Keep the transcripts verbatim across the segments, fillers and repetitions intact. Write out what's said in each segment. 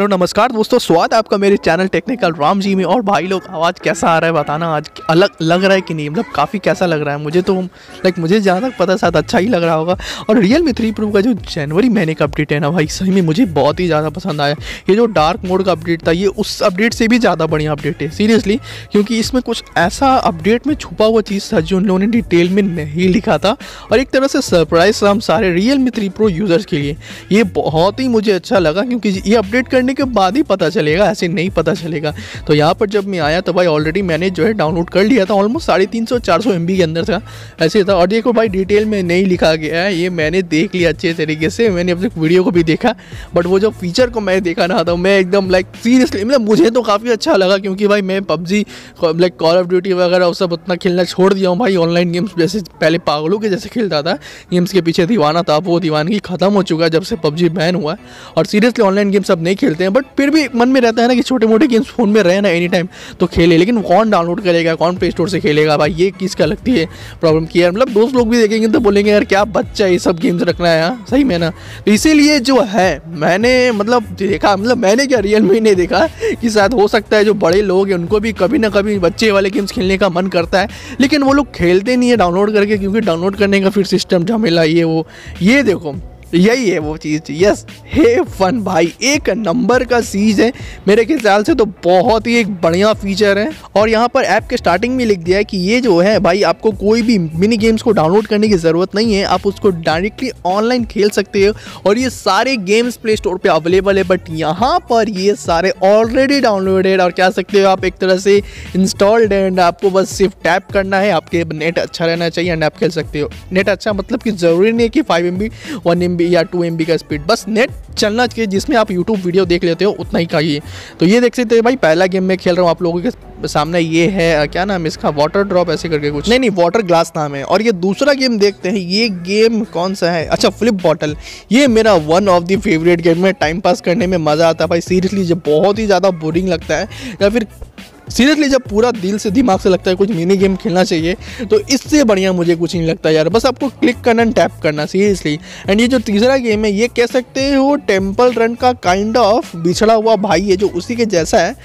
नमस्कार दोस्तों, स्वागत है आपका मेरे चैनल टेक्निकल राम जी में। और भाई लोग आवाज़ कैसा आ रहा है बताना, आज अलग लग रहा है कि नहीं, मतलब काफ़ी कैसा लग रहा है मुझे तो, लाइक मुझे जहाँ तक पता शायद अच्छा ही लग रहा होगा। और रियलमी थ्री प्रो का जो जनवरी महीने का अपडेट है ना भाई, सही में मुझे बहुत ही ज़्यादा पसंद आया। ये जो डार्क मोड का अपडेट था, ये उस अपडेट से भी ज़्यादा बढ़िया अपडेट है सीरियसली, क्योंकि इसमें कुछ ऐसा अपडेट में छुपा हुआ चीज़ था जो उन लोगों ने डिटेल में नहीं लिखा था, और एक तरह से सरप्राइज था हम सारे रियलमी थ्री प्रो यूज़र्स के लिए। ये बहुत ही मुझे अच्छा लगा, क्योंकि ये अपडेट करने के बाद ही पता चलेगा, ऐसे नहीं पता चलेगा। तो यहाँ पर जब मैं आया तो भाई ऑलरेडी मैंने जो है डाउनलोड कर लिया था, ऑलमोस्ट साढ़े तीन सौ चार सौ एम बी के अंदर था, ऐसे था। और देखो भाई डिटेल में नहीं लिखा गया है, ये मैंने देख लिया अच्छे तरीके से, मैंने अपने वीडियो को भी देखा, बट वो जो फीचर को मैं देखा ना, तो मैं एकदम लाइक सीरियसली, मतलब मुझे तो काफ़ी अच्छा लगा, क्योंकि भाई मैं PUBG like call of duty वगैरह वो सब उतना खेलना छोड़ दिया हूँ भाई। ऑनलाइन गेम्स जैसे पहले पागलों के जैसे खेलता था, गेम्स के पीछे दीवाना था, वो दीवानगी खत्म हो चुका है जब से पबजी बैन हुआ है। और सीरियसली ऑनलाइन गेम्स अब नहीं खेलते हैं, बट फिर भी मन में रहता है ना कि छोटे मोटे गेम्स फ़ोन में रहे ना एनी टाइम तो खेले, लेकिन कौन डाउनलोड करेगा, कौन प्ले स्टोर से खेलेगा भाई, ये किसका लगती है प्रॉब्लम की यार। मतलब दोस्त लोग भी देखेंगे तो बोलेंगे यार क्या बच्चा ये सब गेम्स रखना है, हाँ सही में ना। तो इसीलिए जो है मैंने मतलब देखा, मतलब मैंने क्या रियल में नहीं देखा कि शायद हो सकता है जो बड़े लोग हैं उनको भी कभी ना कभी बच्चे वाले गेम्स खेलने का मन करता है, लेकिन वो लोग खेलते नहीं है डाउनलोड करके, क्योंकि डाउनलोड करने का फिर सिस्टम झमेला ये वो। ये देखो यही है वो चीज़, यस हे फन भाई, एक नंबर का चीज़ है मेरे ख्याल से, तो बहुत ही एक बढ़िया फीचर है। और यहाँ पर ऐप के स्टार्टिंग में लिख दिया है कि ये जो है भाई आपको कोई भी मिनी गेम्स को डाउनलोड करने की ज़रूरत नहीं है, आप उसको डायरेक्टली ऑनलाइन खेल सकते हो, और ये सारे गेम्स प्ले स्टोर पे अवेलेबल है। बट यहाँ पर ये सारे ऑलरेडी डाउनलोडेड और कह सकते हो आप एक तरह से इंस्टॉल्ड है, एंड आपको बस सिर्फ टैप करना है, आपके नेट अच्छा रहना चाहिए एंड आप खेल सकते हो। नेट अच्छा मतलब कि ज़रूरी नहीं है कि five M B one M या टू एम बी का स्पीड, बस नेट चलना चाहिए जिसमें आप यूट्यूब वीडियो देख लेते हो, उतना ही चाहिए। तो ये देख सकते हैं भाई, पहला गेम मैं खेल रहा हूँ आप लोगों के सामने, ये है क्या नाम है इसका, वाटर ड्रॉप ऐसे करके कुछ, नहीं नहीं वाटर ग्लास नाम है। और ये दूसरा गेम देखते हैं, ये गेम कौन सा है, अच्छा फ्लिप बॉटल। ये मेरा one of the favourite game है, टाइम पास करने में मज़ा आता है भाई सीरियसली, जब बहुत ही ज़्यादा बोरिंग लगता है या फिर सीरियसली जब पूरा दिल से दिमाग से लगता है कुछ मिनी गेम खेलना चाहिए, तो इससे बढ़िया मुझे कुछ नहीं लगता यार। बस आपको क्लिक करना एंड टैप करना सीरियसली। एंड ये जो तीसरा गेम है, ये कह सकते हो टेम्पल रन का काइंड ऑफ बिछड़ा हुआ भाई है, जो उसी के जैसा है,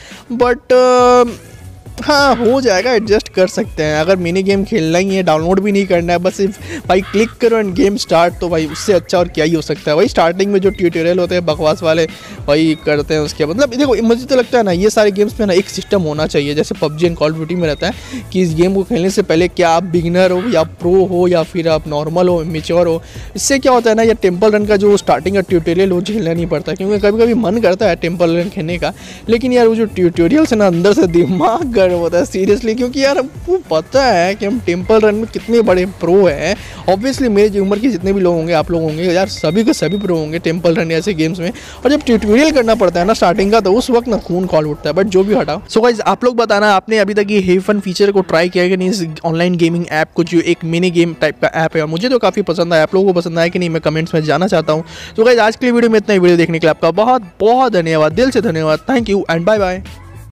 बट हाँ हो जाएगा, एडजस्ट कर सकते हैं। अगर मिनी गेम खेलना ही है, डाउनलोड भी नहीं करना है, बस सिर्फ भाई क्लिक करो एंड गेम स्टार्ट, तो भाई उससे अच्छा और क्या ही हो सकता है। वही स्टार्टिंग में जो ट्यूटोरियल होते हैं बकवास वाले वही करते हैं, उसके मतलब देखो मुझे तो लगता है ना ये सारे गेम्स में ना एक सिस्टम होना चाहिए, जैसे PUBG and call of duty में रहता है कि इस गेम को खेलने से पहले क्या आप बिगिनर हो या प्रो हो या फिर आप नॉर्मल हो, मेच्योर हो। इससे क्या होता है ना, ये टेम्पल रन का जो स्टार्टिंग का ट्यूटोरियल वो झेलना नहीं पड़ता, क्योंकि कभी कभी मन करता है टेम्पल रन खेलने का, लेकिन यार वो जो ट्यूटोरियल से ना अंदर से दिमाग गर्म होता है सीरियसली, क्योंकि यार आपको पता है कि हम टेम्पल रन में कितने बड़े प्रो हैं। ऑब्वियसली मेरी उम्र के जितने भी लोग होंगे, आप लोग होंगे यार, सभी के सभी प्रो होंगे टेम्पल रन ऐसे गेम्स में। और जब ट्यूटोरियल करना पड़ता है ना स्टार्टिंग का, तो उस वक्त ना खून कॉल उठता है, बट जो भी हटाओ। सो गाइस आप लोग बताना आपने अभी तक ये हे फन फीचर को ट्राई किया कि नहीं, इस ऑनलाइन गेमिंग ऐप को, जो एक मिनी गेम टाइप का ऐप है, और मुझे तो काफ़ी पसंद आया। आप लोगों को पसंद आया कि नहीं, मैं कमेंट्स में जानना चाहता हूँ। तो गाइस आज के लिए वीडियो में इतना ही, वीडियो देखने के लिए आपका बहुत बहुत धन्यवाद, दिल से धन्यवाद, thank you and bye bye.